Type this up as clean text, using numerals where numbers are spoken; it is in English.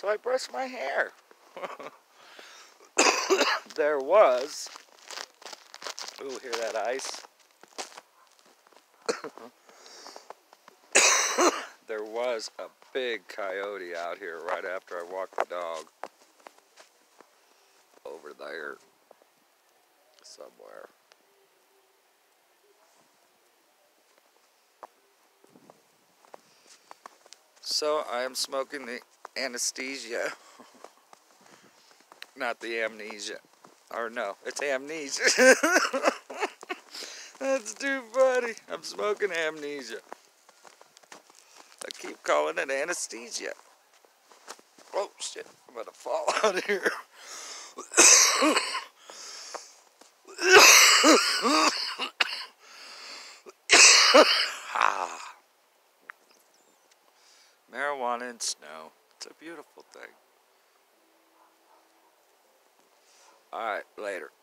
So I brushed my hair. There was, ooh, hear that ice? There was a big coyote out here right after I walked the dog. Over there somewhere. So I am smoking the anesthesia. Not the amnesia. Or no, it's amnesia. That's too funny. I'm smoking amnesia. I keep calling it anesthesia. Oh shit, I'm gonna fall out of here. Ah. Marijuana and snow. It's a beautiful thing. Alright, later.